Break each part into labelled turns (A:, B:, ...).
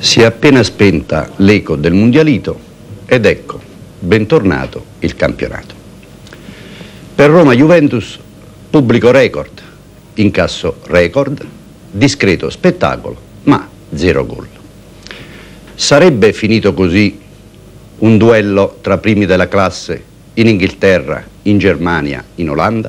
A: Si è appena spenta l'eco del Mundialito ed ecco, bentornato il campionato. Per Roma-Juventus, pubblico record, incasso record, discreto spettacolo, ma 0 gol. Sarebbe finito così un duello tra primi della classe in Inghilterra, in Germania, in Olanda?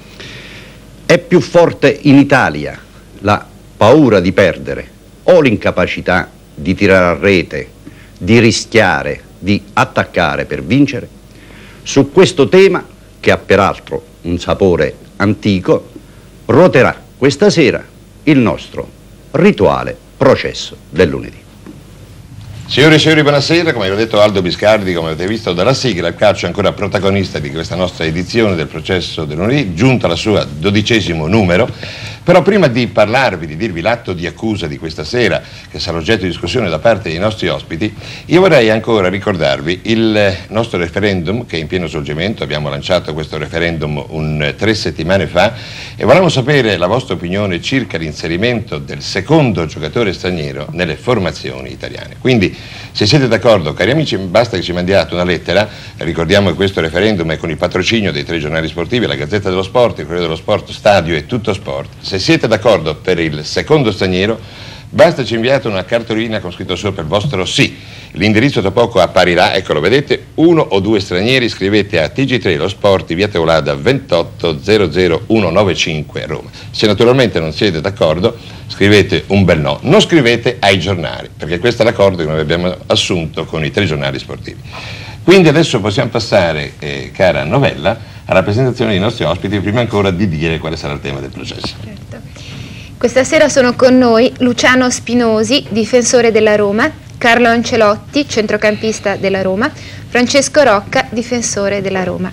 A: È più forte in Italia la paura di perdere o l'incapacità di tirare a rete, di rischiare, di attaccare per vincere? Su questo tema, che ha peraltro un sapore antico, ruoterà questa sera il nostro rituale processo del lunedì.
B: Signore e signori, buonasera. Come aveva detto Aldo Biscardi, come avete visto dalla sigla, il calcio è ancora protagonista di questa nostra edizione del processo del lunedì, giunto al suo 12° numero. Però prima di parlarvi, di dirvi l'atto di accusa di questa sera, che sarà oggetto di discussione da parte dei nostri ospiti, io vorrei ancora ricordarvi il nostro referendum che è in pieno svolgimento. Abbiamo lanciato questo referendum 3 settimane fa e volevamo sapere la vostra opinione circa l'inserimento del secondo giocatore straniero nelle formazioni italiane. Quindi, se siete d'accordo, cari amici, basta che ci mandiate una lettera. Ricordiamo che questo referendum è con il patrocinio dei 3 giornali sportivi, la Gazzetta dello Sport, il Corriere dello Sport, Stadio e Tutto Sport. Se siete d'accordo per il secondo straniero, basta ci inviate una cartolina con scritto sopra il vostro sì. L'indirizzo tra poco apparirà, eccolo, vedete, 1 o 2 stranieri, scrivete a TG3 Lo Sport, via Teolada 28 00195 a Roma. Se naturalmente non siete d'accordo, scrivete un bel no, non scrivete ai giornali, perché questo è l'accordo che noi abbiamo assunto con i 3 giornali sportivi. Quindi adesso possiamo passare, cara Novella, alla presentazione dei nostri ospiti, prima ancora di dire quale sarà il tema del processo.
C: Certo. Questa sera sono con noi Luciano Spinosi, difensore della Roma, Carlo Ancelotti, centrocampista della Roma, Francesco Rocca, difensore della Roma,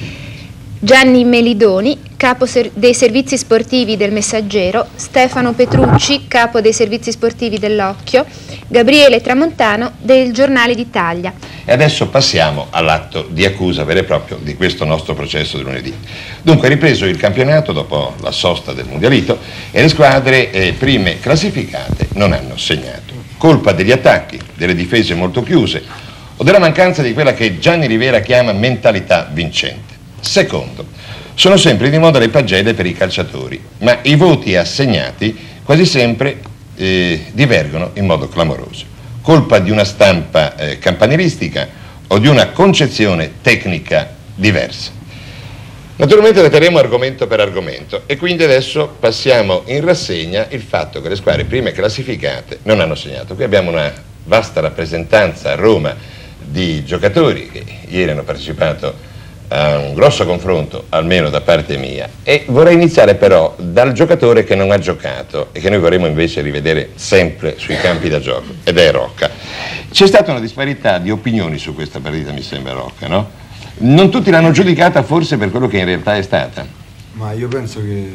C: Gianni Melidoni, capo dei servizi sportivi del Messaggero, Stefano Petrucci, capo dei servizi sportivi dell'Occhio, Gabriele Tramontano del Giornale d'Italia.
B: E adesso passiamo all'atto di accusa vero e proprio di questo nostro processo di lunedì. Dunque, è ripreso il campionato dopo la sosta del Mundialito e le squadre prime classificate non hanno segnato. Colpa degli attacchi, delle difese molto chiuse o della mancanza di quella che Gianni Rivera chiama mentalità vincente. Secondo, sono sempre di moda le pagelle per i calciatori, ma i voti assegnati quasi sempre divergono in modo clamoroso. Colpa di una stampa campanilistica o di una concezione tecnica diversa. Naturalmente tratteremo argomento per argomento e quindi adesso passiamo in rassegna il fatto che le squadre prime classificate non hanno segnato. Qui abbiamo una vasta rappresentanza a Roma di giocatori che ieri hanno partecipato a un grosso confronto, almeno da parte mia, e vorrei iniziare però dal giocatore che non ha giocato e che noi vorremmo invece rivedere sempre sui campi da gioco, ed è Rocca. C'è stata una disparità di opinioni su questa partita, mi sembra, Rocca, no? Non tutti l'hanno giudicata forse per quello che in realtà è stata.
D: Ma io penso che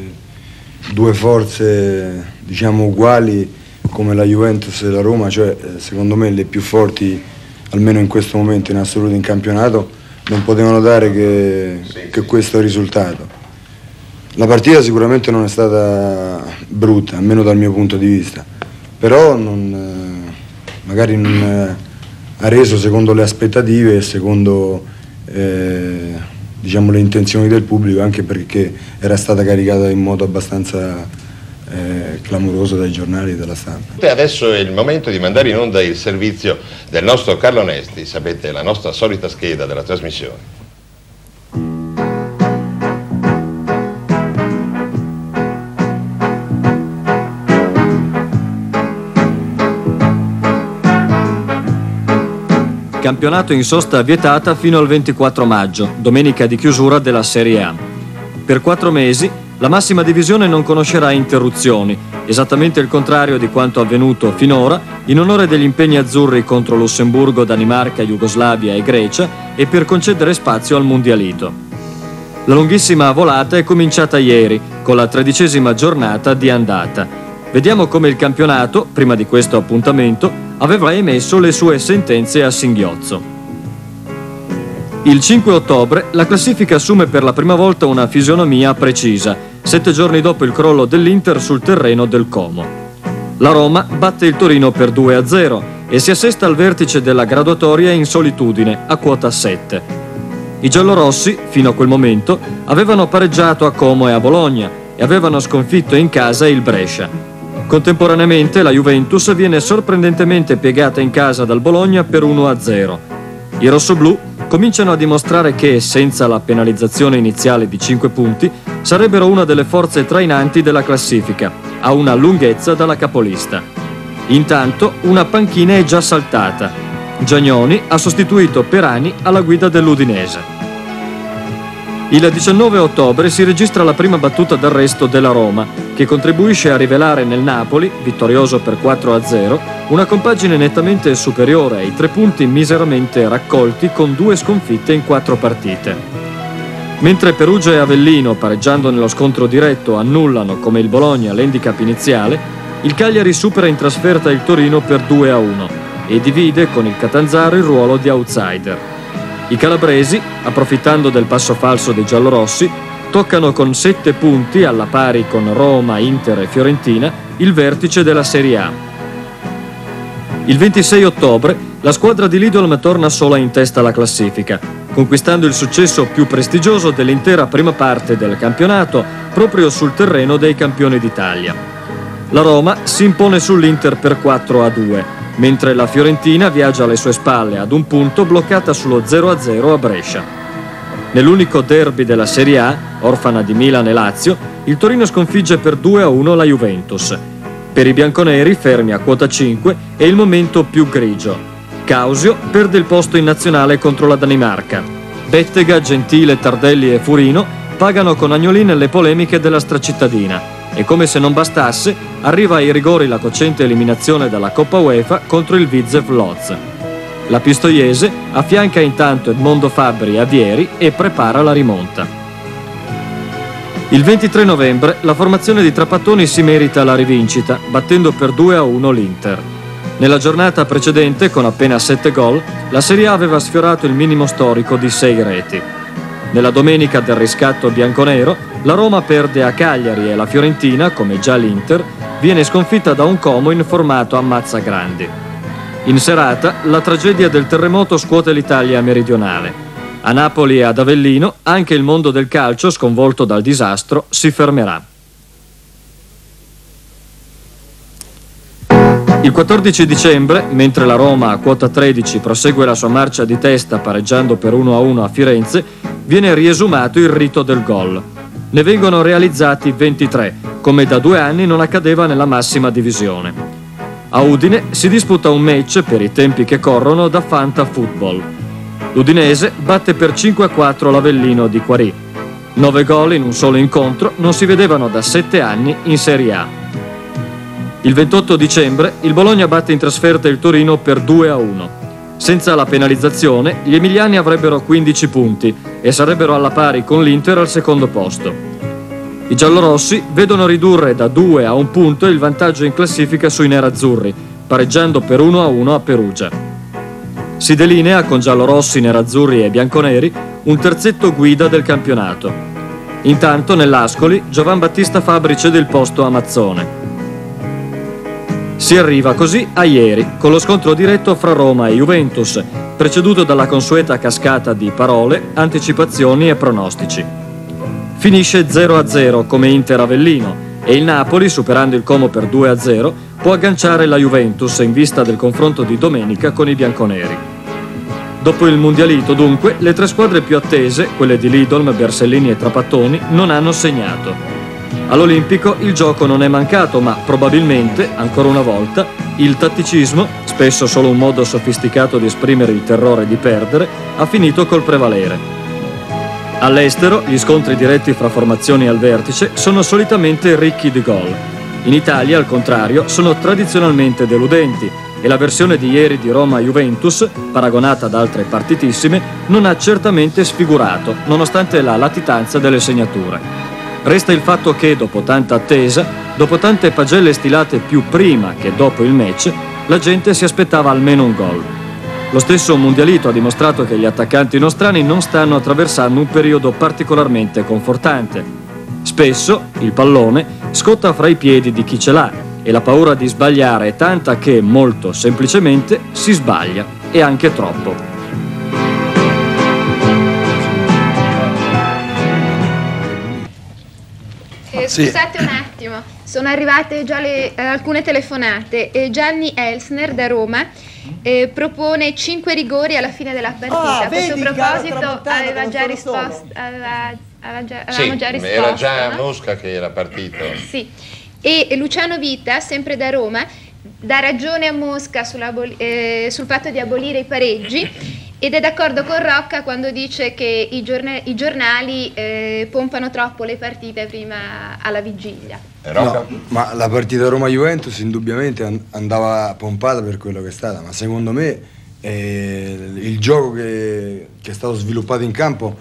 D: 2 forze, diciamo, uguali come la Juventus e la Roma, cioè secondo me le più forti, almeno in questo momento in assoluto in campionato, non potevano dare che questo risultato. La partita sicuramente non è stata brutta, almeno dal mio punto di vista, però magari non ha reso secondo le aspettative e secondo diciamo le intenzioni del pubblico, anche perché era stata caricata in modo abbastanza clamoroso dai giornali e dalla stampa.
B: Adesso è il momento di mandare in onda il servizio del nostro Carlo Onesti, sapete, la nostra solita scheda della trasmissione.
E: Campionato in sosta vietata fino al 24 maggio, domenica di chiusura della Serie A. Per 4 mesi la massima divisione non conoscerà interruzioni, esattamente il contrario di quanto avvenuto finora, in onore degli impegni azzurri contro Lussemburgo, Danimarca, Jugoslavia e Grecia e per concedere spazio al Mundialito. La lunghissima volata è cominciata ieri, con la 13ª giornata di andata. Vediamo come il campionato, prima di questo appuntamento, aveva emesso le sue sentenze a singhiozzo. Il 5 ottobre la classifica assume per la prima volta una fisionomia precisa, 7 giorni dopo il crollo dell'Inter sul terreno del Como. La Roma batte il Torino per 2-0 e si assesta al vertice della graduatoria in solitudine, a quota 7. I giallorossi, fino a quel momento, avevano pareggiato a Como e a Bologna e avevano sconfitto in casa il Brescia. Contemporaneamente la Juventus viene sorprendentemente piegata in casa dal Bologna per 1-0. I rossoblù cominciano a dimostrare che, senza la penalizzazione iniziale di 5 punti, sarebbero una delle forze trainanti della classifica, a una lunghezza dalla capolista. Intanto una panchina è già saltata. Giagnoni ha sostituito Perani alla guida dell'Udinese. Il 19 ottobre si registra la prima battuta d'arresto della Roma, che contribuisce a rivelare nel Napoli, vittorioso per 4-0, una compagine nettamente superiore ai 3 punti miseramente raccolti con 2 sconfitte in 4 partite. Mentre Perugia e Avellino, pareggiando nello scontro diretto, annullano come il Bologna l'handicap iniziale, il Cagliari supera in trasferta il Torino per 2-1 e divide con il Catanzaro il ruolo di outsider. I calabresi, approfittando del passo falso dei giallorossi, toccano con 7 punti, alla pari con Roma, Inter e Fiorentina, il vertice della Serie A. Il 26 ottobre la squadra di Lidolm torna sola in testa alla classifica, conquistando il successo più prestigioso dell'intera prima parte del campionato proprio sul terreno dei campioni d'Italia. La Roma si impone sull'Inter per 4-2, mentre la Fiorentina viaggia alle sue spalle ad un punto, bloccata sullo 0-0 a Brescia. Nell'unico derby della Serie A, orfana di Milan e Lazio, il Torino sconfigge per 2-1 la Juventus. Per i bianconeri, fermi a quota 5, è il momento più grigio. Causio perde il posto in nazionale contro la Danimarca. Bettega, Gentile, Tardelli e Furino pagano con Agnolin le polemiche della stracittadina e, come se non bastasse, arriva ai rigori la cocente eliminazione dalla Coppa UEFA contro il Widzew Łódź. La pistoiese affianca intanto Edmondo Fabbri a Vieri e prepara la rimonta. Il 23 novembre la formazione di Trapattoni si merita la rivincita, battendo per 2-1 l'Inter. Nella giornata precedente, con appena 7 gol, la Serie A aveva sfiorato il minimo storico di 6 reti. Nella domenica del riscatto bianconero, la Roma perde a Cagliari e la Fiorentina, come già l'Inter, viene sconfitta da un Como in formato ammazzagrandi. In serata, la tragedia del terremoto scuote l'Italia meridionale. A Napoli e ad Avellino, anche il mondo del calcio, sconvolto dal disastro, si fermerà. Il 14 dicembre, mentre la Roma a quota 13 prosegue la sua marcia di testa pareggiando per 1-1 a Firenze, viene riesumato il rito del gol. Ne vengono realizzati 23, come da 2 anni non accadeva nella massima divisione. A Udine si disputa un match, per i tempi che corrono, da Fanta Football. L'Udinese batte per 5-4 l'Avellino di Quarì. 9 gol in un solo incontro non si vedevano da 7 anni in Serie A. Il 28 dicembre il Bologna batte in trasferta il Torino per 2-1. Senza la penalizzazione gli emiliani avrebbero 15 punti e sarebbero alla pari con l'Inter al secondo posto. I giallorossi vedono ridurre da 2 a 1 punto il vantaggio in classifica sui nerazzurri, pareggiando per 1-1 a Perugia. Si delinea con giallorossi, nerazzurri e bianconeri un terzetto guida del campionato. Intanto nell'Ascoli Giovan Battista Fabbri cede il posto a Mazzone. Si arriva così a ieri, con lo scontro diretto fra Roma e Juventus, preceduto dalla consueta cascata di parole, anticipazioni e pronostici. Finisce 0-0 come Inter Avellino e il Napoli, superando il Como per 2-0, può agganciare la Juventus in vista del confronto di domenica con i bianconeri. Dopo il Mundialito, dunque, le 3 squadre più attese, quelle di Lidolm, Bersellini e Trapattoni, non hanno segnato. All'Olimpico il gioco non è mancato, ma probabilmente, ancora una volta, il tatticismo, spesso solo un modo sofisticato di esprimere il terrore di perdere, ha finito col prevalere. All'estero, gli scontri diretti fra formazioni al vertice sono solitamente ricchi di gol. In Italia, al contrario, sono tradizionalmente deludenti e la versione di ieri di Roma-Juventus, paragonata ad altre partitissime, non ha certamente sfigurato, nonostante la latitanza delle segnature. Resta il fatto che, dopo tanta attesa, dopo tante pagelle stilate più prima che dopo il match, la gente si aspettava almeno un gol. Lo stesso Mundialito ha dimostrato che gli attaccanti nostrani non stanno attraversando un periodo particolarmente confortante. Spesso il pallone scotta fra i piedi di chi ce l'ha e la paura di sbagliare è tanta che, molto semplicemente, si sbaglia, e anche troppo.
C: Scusate un attimo, sono arrivate già alcune telefonate. Gianni Elsner da Roma propone 5 rigori alla fine della partita. A questo proposito aveva già risposto. Avevamo già risposto.
B: Era già
C: no?
B: Mosca che era partito.
C: Sì. E Luciano Vita, sempre da Roma, dà ragione a Mosca sul fatto di abolire i pareggi, ed è d'accordo con Rocca quando dice che i giornali pompano troppo le partite prima alla vigilia.
D: No, ma la partita Roma-Juventus indubbiamente andava pompata per quello che è stata, ma secondo me il gioco che è stato sviluppato in campo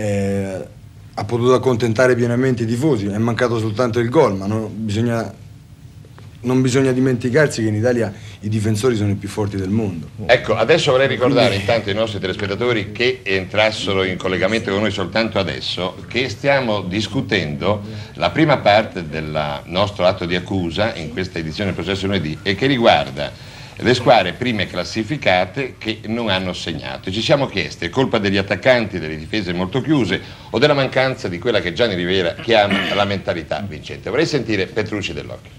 D: ha potuto accontentare pienamente i tifosi. È mancato soltanto il gol, ma non bisogna dimenticarsi che in Italia i difensori sono i più forti del mondo.
B: Ecco, adesso vorrei ricordare intanto ai nostri telespettatori che entrassero in collegamento con noi soltanto adesso che stiamo discutendo la prima parte del nostro atto di accusa in questa edizione del processo lunedì, e che riguarda le squadre prime classificate che non hanno segnato. Ci siamo chiesti: è colpa degli attaccanti, delle difese molto chiuse, o della mancanza di quella che Gianni Rivera chiama la mentalità vincente? Vorrei sentire Petrucci dell'Occhio.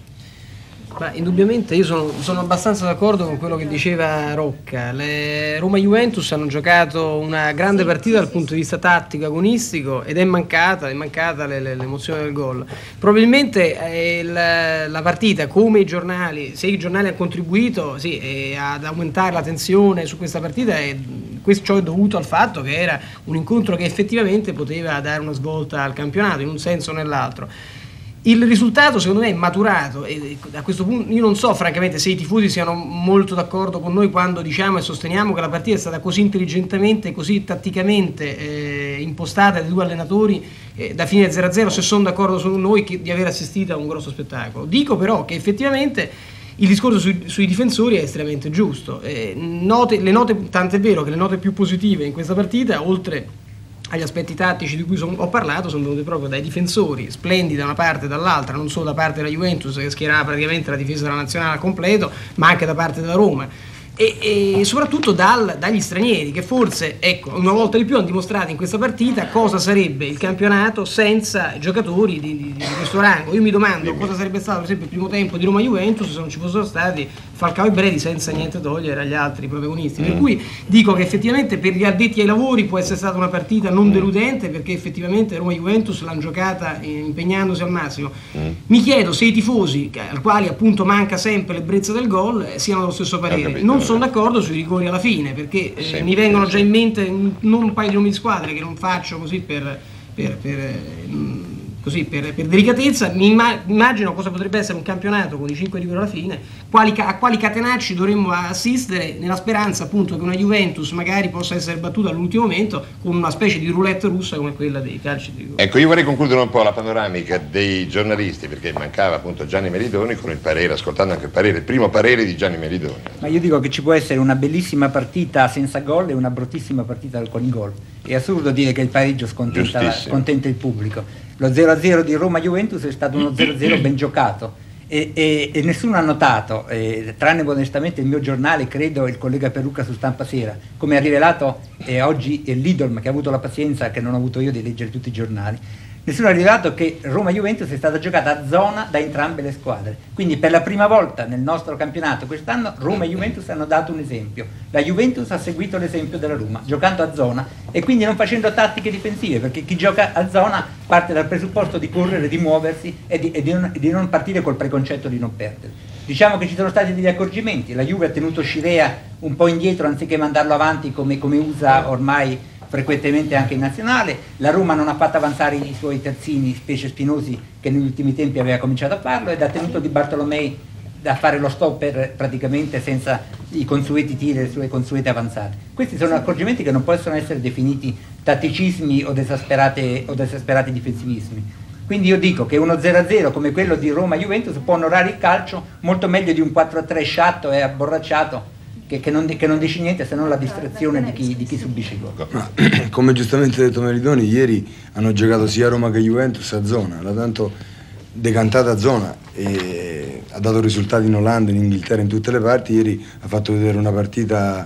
F: Ma indubbiamente io sono abbastanza d'accordo con quello che diceva Rocca. Roma-Juventus hanno giocato una grande partita dal punto di vista tattico, agonistico, ed è mancata l'emozione del gol. Probabilmente la partita, come i giornali, se i giornali hanno contribuito ad aumentare la tensione su questa partita, ciò è dovuto al fatto che era un incontro che effettivamente poteva dare una svolta al campionato in un senso o nell'altro. Il risultato secondo me è maturato, e a questo punto io non so francamente se i tifosi siano molto d'accordo con noi quando diciamo e sosteniamo che la partita è stata così intelligentemente, così tatticamente impostata dai due allenatori da fine 0-0, se sono d'accordo con noi di aver assistito a un grosso spettacolo. Dico però che effettivamente il discorso sui difensori è estremamente giusto. Tant'è vero che le note più positive in questa partita, oltre agli aspetti tattici di cui ho parlato, sono venute proprio dai difensori, splendidi da una parte e dall'altra, non solo da parte della Juventus che schierava praticamente la difesa della nazionale al completo, ma anche da parte della Roma. E soprattutto dagli stranieri, che forse, ecco, una volta di più hanno dimostrato in questa partita cosa sarebbe il campionato senza giocatori di questo rango. Io mi domando cosa sarebbe stato per esempio il primo tempo di Roma-Juventus se non ci fossero stati Falcao e Bredi, senza niente togliere agli altri protagonisti. Per cui dico che effettivamente per gli addetti ai lavori può essere stata una partita non deludente, perché effettivamente Roma-Juventus l'hanno giocata impegnandosi al massimo. Mi chiedo se i tifosi, al quali appunto manca sempre l'ebbrezza del gol, siano dello stesso parere. Non sono d'accordo sui rigori alla fine, perché mi vengono già in mente non un paio di nomi di squadre che non faccio così per delicatezza. Mi immagino cosa potrebbe essere un campionato con i 5 rigori alla fine, a quali catenacci dovremmo assistere, nella speranza appunto che una Juventus magari possa essere battuta all'ultimo momento con una specie di roulette russa come quella dei calci di rigore.
B: Ecco, io vorrei concludere un po' la panoramica dei giornalisti, perché mancava appunto Gianni Meridoni, con il parere, ascoltando anche il primo parere di Gianni Meridoni.
G: Ma io dico che ci può essere una bellissima partita senza gol e una bruttissima partita con i gol. È assurdo dire che il pareggio scontenta il pubblico. Lo 0-0 di Roma-Juventus è stato uno 0-0 ben giocato e nessuno ha notato, tranne onestamente il mio giornale, credo il collega Perrucca su Stampa Sera, come ha rivelato oggi l'Idol, che ha avuto la pazienza che non ho avuto io di leggere tutti i giornali. Nessuno ha rivelato che Roma-Juventus è stata giocata a zona da entrambe le squadre, quindi per la prima volta nel nostro campionato quest'anno Roma e Juventus hanno dato un esempio. La Juventus ha seguito l'esempio della Roma, giocando a zona e quindi non facendo tattiche difensive, perché chi gioca a zona parte dal presupposto di correre, di muoversi e di non partire col preconcetto di non perdere. Diciamo che ci sono stati degli accorgimenti, la Juve ha tenuto Scirea un po' indietro anziché mandarlo avanti come usa ormai frequentemente anche in nazionale. La Roma non ha fatto avanzare i suoi terzini, specie Spinosi, che negli ultimi tempi aveva cominciato a farlo, ed ha tenuto Di Bartolomei da fare lo stopper praticamente senza i consueti tiri e le sue consuete avanzate. Questi sono accorgimenti che non possono essere definiti tatticismi o esasperati difensivismi. Quindi io dico che uno 0-0 come quello di Roma-Juventus può onorare il calcio molto meglio di un 4-3 sciatto e abborracciato che non dice niente se non la distrazione di chi subisce il gol.
D: Ma, come giustamente ha detto Meridoni, ieri hanno giocato sia Roma che Juventus a zona, l'ha tanto decantata a zona, e dato risultati in Olanda, in Inghilterra, in tutte le parti. Ieri ha fatto vedere una partita,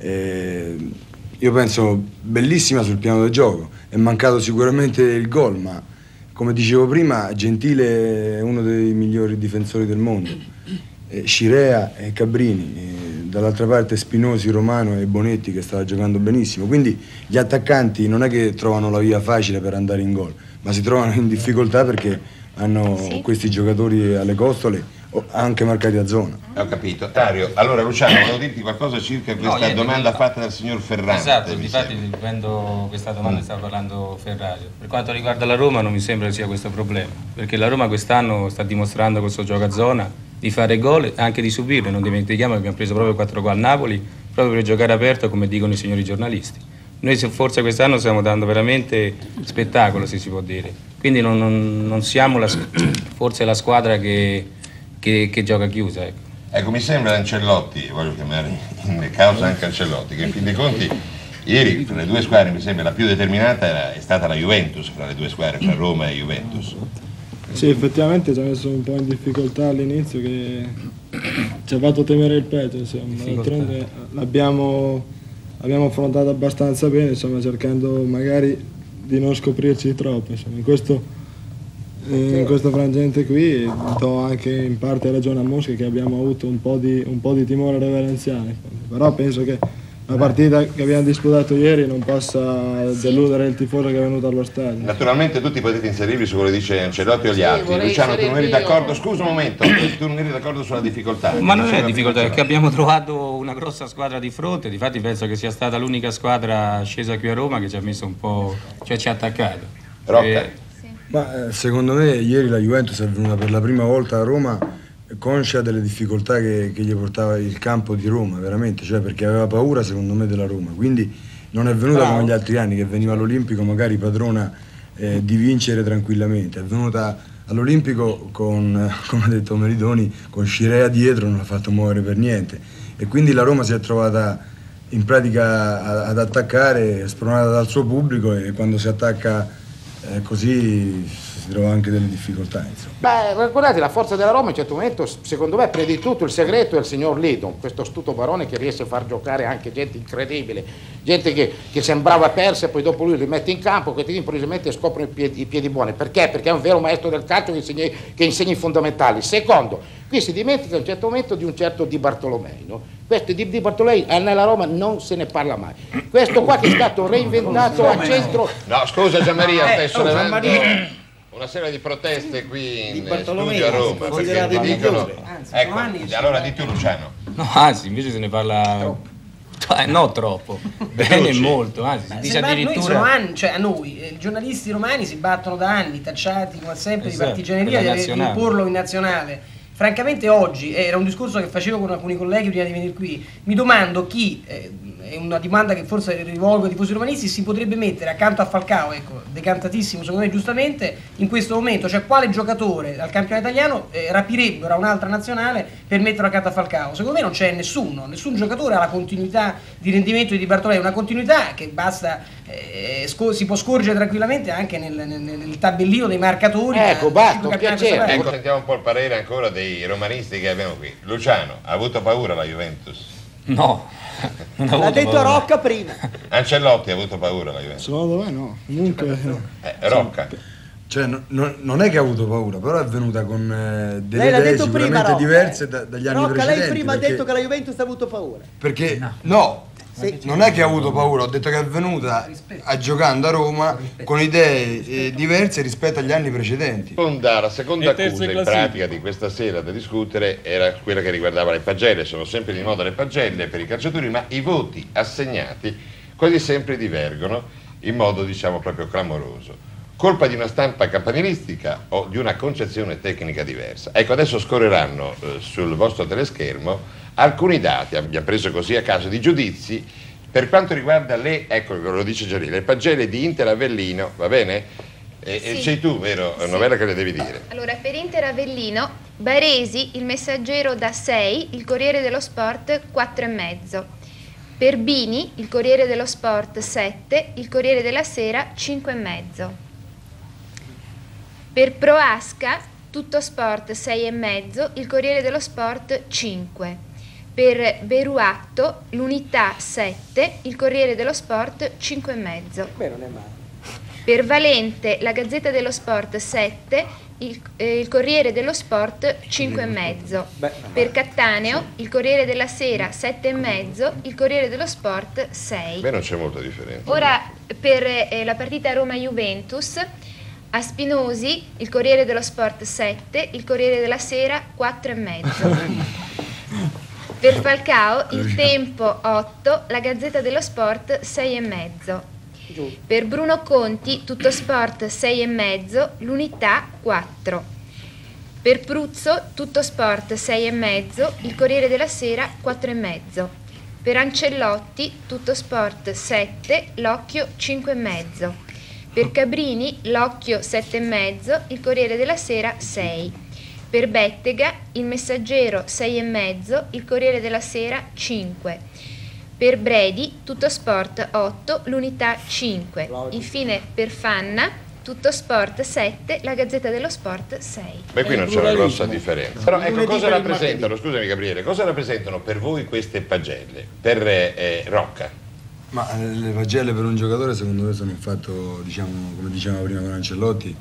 D: io penso, bellissima sul piano del gioco. È mancato sicuramente il gol, ma come dicevo prima, Gentile è uno dei migliori difensori del mondo. Scirea e Cabrini, dall'altra parte Spinosi, Romano e Bonetti che stava giocando benissimo. Quindi gli attaccanti non è che trovano la via facile per andare in gol, ma si trovano in difficoltà perché hanno questi giocatori alle costole, anche marcati a zona.
B: Ho capito. Dario, allora Luciano, volevo dirti qualcosa circa questa domanda fatta dal signor Ferrante.
H: Esatto, infatti prendo questa domanda, stava parlando Ferrario. Per quanto riguarda la Roma non mi sembra che sia questo problema, perché la Roma quest'anno sta dimostrando questo gioco a zona, di fare gol e anche di subirlo. Non dimentichiamo che abbiamo preso proprio 4 gol a Napoli, proprio per giocare aperto, come dicono i signori giornalisti. Noi forse quest'anno stiamo dando veramente spettacolo, se si può dire. Quindi non siamo forse la squadra che gioca chiusa.
B: Ecco, mi sembra Ancelotti, voglio chiamare in causa anche Ancelotti, che in fin dei conti ieri fra le due squadre mi sembra la più determinata è stata la Juventus, fra le due squadre, fra Roma e Juventus.
I: Sì, effettivamente ci ha messo un po' in difficoltà all'inizio, che ci ha fatto temere il petto, insomma. D'altronde abbiamo affrontato abbastanza bene, insomma, cercando magari di non scoprirci troppo, insomma. In questo frangente qui do anche in parte ragione a Mosca, che abbiamo avuto un po' di timore reverenziale, però penso che la partita che abbiamo disputato ieri non possa deludere il tifoso che è venuto allo stadio.
B: Naturalmente tutti potete inserirvi su quello che dice Ancelotti o gli altri. Luciano, tu non eri d'accordo? Scusa un momento, tu non eri d'accordo sulla difficoltà?
H: Ma non è difficoltà, perché abbiamo trovato una grossa squadra di fronte. Difatti penso che sia stata l'unica squadra scesa qui a Roma che ci ha messo un po', cioè ci ha attaccato.
B: Rocca?
D: Ma secondo me ieri la Juventus è venuta per la prima volta a Roma conscia delle difficoltà che gli portava il campo di Roma, veramente, cioè perché aveva paura secondo me della Roma, quindi non è venuta come gli altri anni che veniva all'Olimpico magari padrona di vincere tranquillamente, è venuta all'Olimpico con, come ha detto Meridoni, con Scirea dietro, non l'ha fatto muovere per niente, e quindi la Roma si è trovata in pratica ad attaccare, spronata dal suo pubblico, e quando si attacca così si trova anche delle difficoltà, insomma.
J: Beh, guardate, la forza della Roma in un certo momento, secondo me, prima di tutto il segreto è il signor Lidon, questo astuto barone che riesce a far giocare anche gente incredibile, gente che sembrava persa e poi dopo lui li mette in campo, che improvvisamente scoprono i piedi buoni. Perché? Perché è un vero maestro del calcio che insegna i fondamentali. Secondo, qui si dimentica a un certo momento di un certo Di Bartolomei, no? Questo di Bartolomei nella Roma non se ne parla mai. Questo qua che è stato reinventato a centro...
B: No, scusa Gianmaria, stai sollevando una serie di proteste qui in studio a Roma, perché ti dicono... Ecco, allora di tu Luciano.
H: No, anzi, invece se ne parla... No, troppo. Bene, molto, anzi, si dice addirittura...
F: Noi sono anni, cioè a noi, i giornalisti romani si battono da anni, tacciati come sempre di partigianeria, di imporlo in nazionale. Francamente oggi, era un discorso che facevo con alcuni colleghi prima di venire qui, mi domando chi, è una domanda che forse rivolgo ai tifosi romanisti, si potrebbe mettere accanto a Falcao, ecco, decantatissimo secondo me giustamente, in questo momento, cioè quale giocatore dal campionato italiano rapirebbero a un'altra nazionale per metterlo accanto a Falcao. Secondo me non c'è nessun giocatore ha la continuità di rendimento di Di Bartolomei, una continuità che basta, si può scorgere tranquillamente anche nel tabellino dei marcatori.
J: Ecco, basta, un piacere.
B: Ecco, sentiamo un po' il parere ancora dei romanisti che abbiamo qui. Luciano, ha avuto paura la Juventus?
H: No, non ha avuto
K: l'ha detto
H: paura.
K: Rocca prima.
B: Ancelotti ha avuto paura la Juventus?
I: Secondo me no, comunque...
B: Rocca?
D: Cioè, non è che ha avuto paura, però è venuta con delle
K: lei l'ha
D: idee
K: detto
D: sicuramente
K: prima, Rocca,
D: diverse dagli anni
K: Rocca,
D: precedenti.
K: lei prima
D: perché,
K: ha detto che la Juventus ha avuto paura.
D: Perché no, non è che ha avuto paura, ho detto che è venuta giocando a Roma con idee diverse rispetto agli anni precedenti.
B: La seconda accusa in pratica di questa sera da discutere era quella che riguardava le pagelle. Sono sempre di moda le pagelle per i calciatori, ma i voti assegnati quasi sempre divergono in modo, diciamo, proprio clamoroso. Colpa di una stampa campanilistica o di una concezione tecnica diversa? Ecco, adesso scorreranno sul vostro teleschermo alcuni dati, abbiamo preso così a caso, di giudizi per quanto riguarda ecco, lo dice Gianni, le pagelle di Inter Avellino, va bene?
C: Sì.
B: Sei tu, vero?
C: Sì.
B: Novella che le devi dire.
C: Allora, per Inter Avellino, Baresi, Il Messaggero da 6, Il Corriere dello Sport 4,5. Per Bini, Il Corriere dello Sport 7, Il Corriere della Sera 5,5. Per Proasca, Tutto Sport 6,5, il Corriere dello Sport 5. Per Beruatto l'Unità 7, il Corriere dello Sport 5,5.
K: Beh, non è male.
C: Per Valente la Gazzetta dello Sport 7, il Corriere dello Sport 5,5. Per Cattaneo il Corriere della Sera 7,5, il Corriere dello Sport 6.
B: Beh, non c'è molta differenza.
C: Ora per la partita Roma-Juventus, a Spinosi il Corriere dello Sport 7, il Corriere della Sera 4,5. Per Falcao il Tempo 8, la Gazzetta dello Sport 6,5. Per Bruno Conti Tutto Sport 6,5, l'Unità 4. Per Pruzzo Tutto Sport 6,5, il Corriere della Sera 4,5. Per Ancellotti Tutto Sport 7, l'Occhio 5,5. Per Cabrini l'Occhio 7,5, il Corriere della Sera 6. Per Bettega il Messaggero 6,5, il Corriere della Sera 5. Per Bredi Tutto Sport 8, l'Unità 5. Infine per Fanna Tutto Sport 7, la Gazzetta dello Sport 6.
B: Beh, qui non c'è una grossa differenza. Però ecco, cosa rappresentano, scusami Gabriele, cosa rappresentano per voi queste pagelle? Per Rocca?
D: Ma le pagelle per un giocatore secondo me sono un fatto, diciamo, come dicevamo prima con Ancellotti,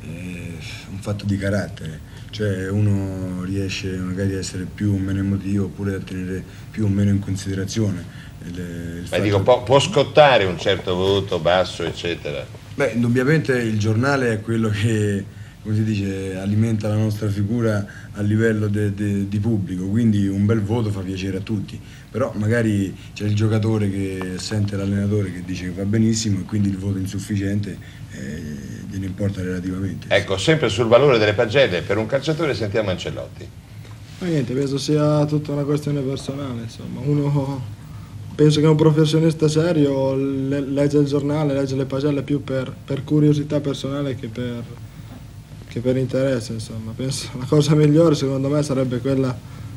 D: un fatto di carattere. Cioè uno riesce magari a essere più o meno emotivo oppure a tenere più o meno in considerazione
B: ma dico, può scottare un certo voto basso eccetera?
D: Beh, indubbiamente il giornale è quello che, come si dice, alimenta la nostra figura a livello di pubblico, quindi un bel voto fa piacere a tutti, però magari c'è il giocatore che sente l'allenatore che dice che va benissimo e quindi il voto insufficiente gliene importa relativamente.
B: Ecco, sempre sul valore delle pagelle, per un calciatore sentiamo Ancellotti.
I: Ma niente, penso sia tutta una questione personale, insomma, uno penso che un professionista serio legge il giornale, legge le pagelle più per curiosità personale che per interesse, insomma. Penso la cosa migliore secondo me sarebbe quella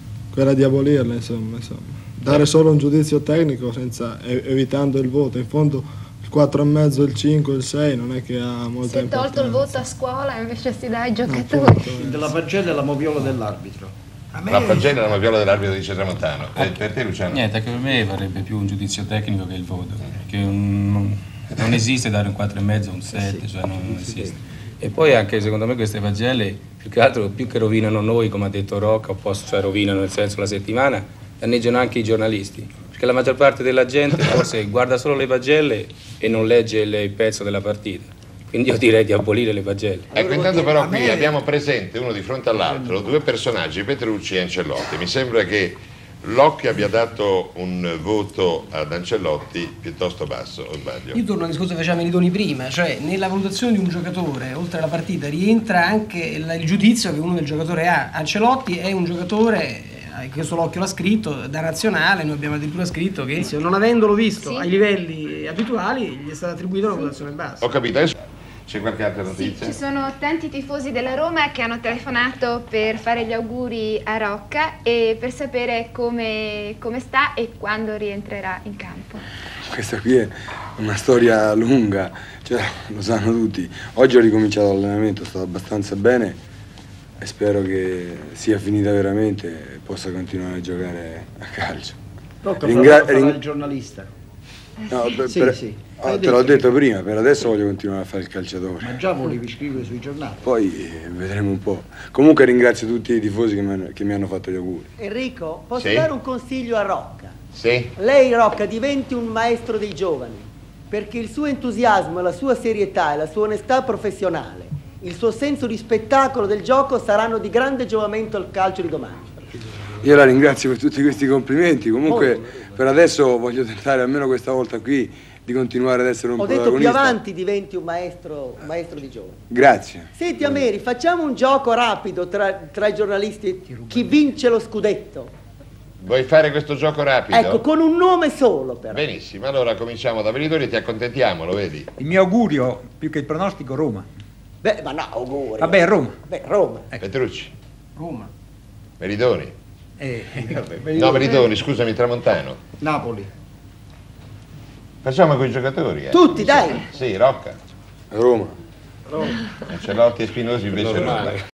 I: di abolirle, insomma. Dare solo un giudizio tecnico evitando il voto, in fondo il 4,5, il 5, il 6 non è che ha molta importanza.
C: Si è tolto il voto a scuola e invece si dà ai giocatori.
K: Della pagella è la moviola dell'arbitro.
B: La pagella è la moviola dell'arbitro, dice Tramontano. Per te Luciano?
H: Niente, anche per me varrebbe più un giudizio tecnico che il voto, perché non esiste dare un 4,5 o un 7, cioè non esiste. E poi anche secondo me queste pagelle, più che altro, più che rovinano noi, come ha detto Rocca, cioè rovinano nel senso la settimana, danneggiano anche i giornalisti, perché la maggior parte della gente forse guarda solo le pagelle e non legge il pezzo della partita. Quindi io direi di abolire le pagelle.
B: Ecco, intanto però qui abbiamo presente uno di fronte all'altro, due personaggi, Petrucci e Ancellotti. Mi sembra che l'Occhio abbia dato un voto ad Ancellotti piuttosto basso, o sbaglio?
F: Io torno al discorso che facevamo i Lidoni prima, cioè nella valutazione di un giocatore, oltre alla partita, rientra anche il giudizio che uno del giocatore ha. Ancelotti è un giocatore, questo l'Occhio l'ha scritto, da nazionale, noi abbiamo addirittura scritto che non avendolo visto ai livelli abituali gli è stata attribuita una valutazione bassa.
B: Ho capito, adesso c'è qualche altra notizia?
C: Sì, ci sono tanti tifosi della Roma che hanno telefonato per fare gli auguri a Rocca e per sapere come sta e quando rientrerà in campo.
D: Questa qui è una storia lunga, cioè, lo sanno tutti. Oggi ho ricominciato l'allenamento, sto abbastanza bene e spero che sia finita veramente e possa continuare a giocare a calcio.
K: Rocca farà il giornalista.
D: No,
K: sì.
D: Te l'ho detto prima, per adesso voglio continuare a fare il calciatore.
K: Ma già volevi scrivere sui giornali?
D: Poi vedremo un po'. Comunque ringrazio tutti i tifosi che mi hanno fatto gli auguri.
L: Enrico, posso dare un consiglio a Rocca?
B: Sì.
L: Lei, Rocca, diventi un maestro dei giovani, perché il suo entusiasmo, la sua serietà e la sua onestà professionale, il suo senso di spettacolo del gioco saranno di grande giovamento al calcio di domani.
D: Io la ringrazio per tutti questi complimenti, comunque per adesso voglio tentare almeno questa volta qui di continuare ad essere un protagonista.
L: Ho detto più avanti diventi un maestro di giovani.
D: Grazie.
L: Senti Ameri, facciamo un gioco rapido tra i giornalisti, chi vince lo scudetto.
B: Vuoi fare questo gioco rapido?
L: Ecco, con un nome solo però.
B: Benissimo, allora cominciamo da Venitore e ti accontentiamo, lo vedi?
G: Il mio augurio, più che il pronostico, Roma.
L: Beh, ma no, auguri.
G: Vabbè, Roma.
L: Beh, Roma.
B: Petrucci.
F: Roma.
B: Meridoni. No, Meridoni, scusami, Tramontano.
K: Napoli.
B: Facciamo con i giocatori.
L: Tutti, dai.
B: Sì, Rocca.
D: Roma.
B: Ancelotti e Spinosi invece Roma.